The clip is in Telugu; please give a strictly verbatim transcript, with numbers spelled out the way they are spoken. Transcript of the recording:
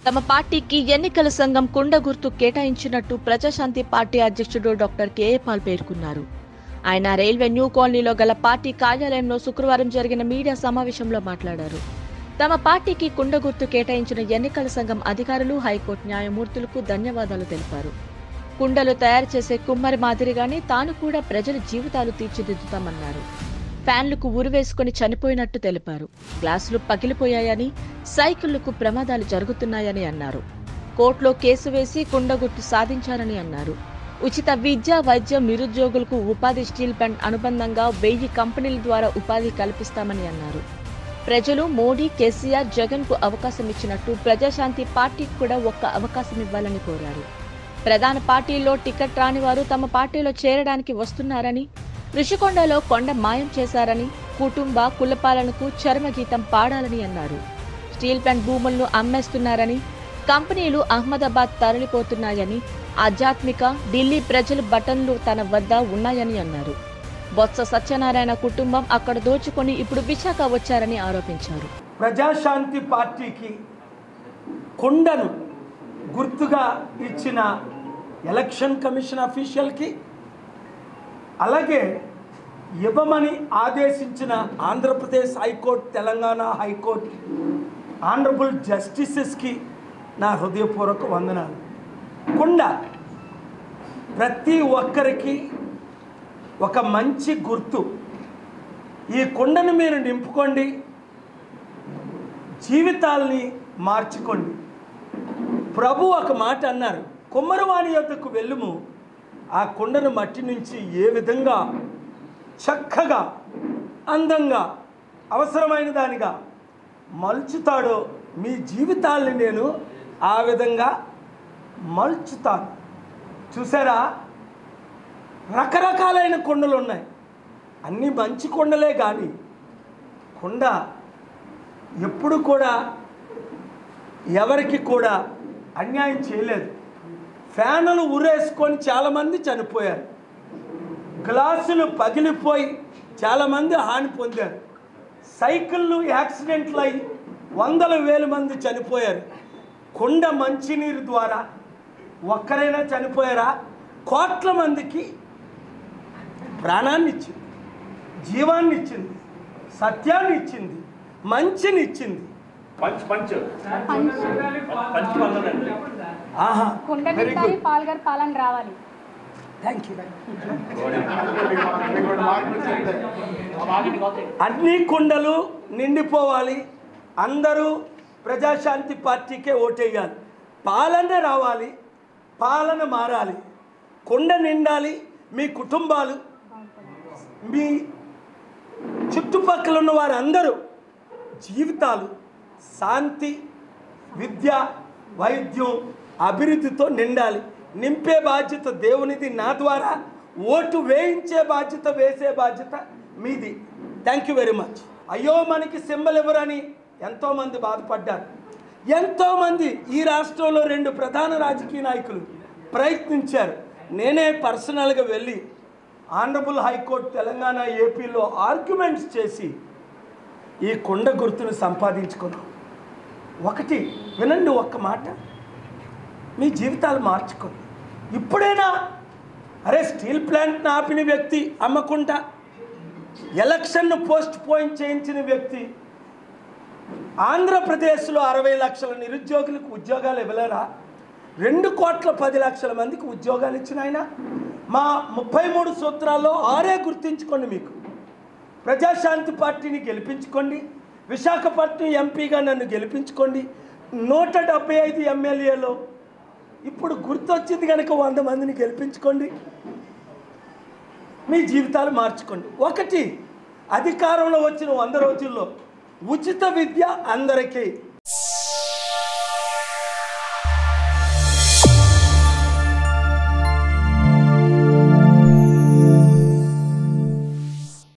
తమ పార్టీకి ఎన్నికల సంఘం కుండ గుర్తు కేటాయించినట్టు ప్రజాశాంతి పార్టీ అధ్యక్షుడు డాక్టర్ కేఏ పాల్ పేర్కొన్నారు. ఆయన రైల్వే న్యూ కాలనీలో గల పార్టీ కార్యాలయంలో శుక్రవారం జరిగిన మీడియా సమావేశంలో మాట్లాడారు. తమ పార్టీకి కుండ గుర్తు కేటాయించిన ఎన్నికల సంఘం అధికారులు, హైకోర్టు న్యాయమూర్తులకు ధన్యవాదాలు తెలిపారు. కుండలు తయారు చేసే కుమ్మరి మాదిరిగానే తాను కూడా ప్రజల జీవితాలు తీర్చిదిద్దుతామన్నారు. ఫ్యాన్లకు ఉరివేసుకుని చనిపోయినట్టు తెలిపారు. గ్లాసులు పగిలిపోయాయని, సైకిళ్లకు ప్రమాదాలు జరుగుతున్నాయని అన్నారు. కోర్టులో కేసు వేసి కుండగుర్తు సాధించారని అన్నారు. ఉచిత విద్య, వైద్యం, నిరుద్యోగులకు ఉపాధి స్టీల్ ప్లాంట్ అనుబంధంగా వెయ్యి కంపెనీల ద్వారా ఉపాధి కల్పిస్తామని అన్నారు. ప్రజలు మోడీ, కేసీఆర్, జగన్ కు అవకాశం ఇచ్చినట్టు ప్రజాశాంతి పార్టీకి కూడా ఒక్క అవకాశం ఇవ్వాలని కోరారు. ప్రధాన పార్టీల్లో టికెట్ రాని వారు తమ పార్టీలో చేరడానికి వస్తున్నారని, ఋషికొండలో కొండ మాయం చేశారని, కుటుంబ కులపాలనకు చర్మగీతం పాడాలని అన్నారు. స్టీల్ ప్లాంట్ భూములను అమ్మేస్తున్నారని, కంపెనీలు అహ్మదాబాద్ తరలిపోతున్నాయని, ఆధ్యాత్మిక ఢిల్లీ ప్రజల బటన్లు తన వద్ద ఉన్నాయని అన్నారు. బొత్స సత్యనారాయణ కుటుంబం అక్కడ దోచుకొని ఇప్పుడు విశాఖ వచ్చారని ఆరోపించారు. ప్రజాశాంతి పార్టీకి కొండను గుర్తుగా ఇచ్చిన ఎలక్షన్ కమిషన్ అఫీషియల్కి, అలాగే ఇవ్వమని ఆదేశించిన Andhra Pradesh high court, Telangana high court honourable జస్టిసెస్కి నా హృదయపూర్వక వందనాలు. కొండ ప్రతి ఒక్కరికి ఒక మంచి గుర్తు. ఈ కొండను మీరు నింపుకోండి, జీవితాల్ని మార్చుకోండి. ప్రభు ఒక మాట అన్నారు, కుమ్మరివాని యొద్దకు వెళ్ళుము, ఆ కొండను మట్టి నుంచి ఏ విధంగా చక్కగా, అందంగా, అవసరమైన దానిగా మలుచుతాడో మీ జీవితాల్ని నేను ఆ విధంగా మలుచుతాను. చూసారా, రకరకాలైన కొండలు ఉన్నాయి. అన్నీ మంచి కొండలే, కానీ కొండ ఎప్పుడు కూడా ఎవరికి కూడా అన్యాయం చేయలేదు. ఫ్యానులు ఉరేసుకొని చాలామంది చనిపోయారు. గ్లాసులు పగిలిపోయి చాలామంది హాని పొందారు. సైకిళ్ళు యాక్సిడెంట్లు అయి వందల వేల మంది చనిపోయారు. కొండ మంచినీరు ద్వారా ఒక్కరైనా చనిపోయారా? కోట్ల మందికి ప్రాణాన్ని ఇచ్చింది, జీవాన్ని ఇచ్చింది, సత్యాన్ని ఇచ్చింది, మంచిని ఇచ్చింది. ఆహా, వెరీ గుడ్, పాల్గర్ పాలన రావాలి. Thank you. అన్ని కుండలు నిండిపోవాలి. అందరూ ప్రజాశాంతి పార్టీకే ఓటేయాలి. పాలన రావాలి, పాలన మారాలి, కొండ నిండాలి. మీ కుటుంబాలు, మీ చుట్టుపక్కల ఉన్న వారందరూ జీవితాలు శాంతి, విద్య, వైద్యం, అభివృద్ధితో నిండాలి. నింపే బాధ్యత దేవునిది. నా ద్వారా ఓటు వేయించే బాధ్యత, వేసే బాధ్యత మీది. Thank you very much. అయ్యో మనకి సింబల్ ఎవరని ఎంతోమంది బాధపడ్డారు. ఎంతోమంది ఈ రాష్ట్రంలో రెండు ప్రధాన రాజకీయ నాయకులు ప్రయత్నించారు. నేనే పర్సనల్గా వెళ్ళి ఆనరబుల్ హైకోర్టు తెలంగాణ, ఏపీలో ఆర్గ్యుమెంట్స్ చేసి ఈ కొండ గుర్తును సంపాదించుకున్నాం. ఒకటి వినండి, ఒక్క మాట, మీ జీవితాలు మార్చుకోండి. ఇప్పుడైనా అరే, స్టీల్ ప్లాంట్ని ఆపిన వ్యక్తి అమ్మకుండా, ఎలక్షన్ను పోస్ట్ పోన్ చేయించిన వ్యక్తి, ఆంధ్రప్రదేశ్లో అరవై లక్షల నిరుద్యోగులకు ఉద్యోగాలు ఇవ్వలేరా? రెండు కోట్ల పది లక్షల మందికి ఉద్యోగాలు ఇచ్చిన ఆయన. మా ముప్పై మూడు సూత్రాల్లో ఆరే గుర్తించుకోండి. మీకు ప్రజాశాంతి పార్టీని గెలిపించుకోండి. విశాఖపట్నం ఎంపీగా నన్ను గెలిపించుకోండి. నూట డెబ్బై ఐదు ఎమ్మెల్యేలో ఇప్పుడు గుర్తొచ్చింది కనుక వంద మందిని గెలిపించుకోండి. మీ జీవితాలు మార్చుకోండి. ఒకటి, అధికారంలో వచ్చిన వంద రోజుల్లో ఉచిత విద్య అందరికీ.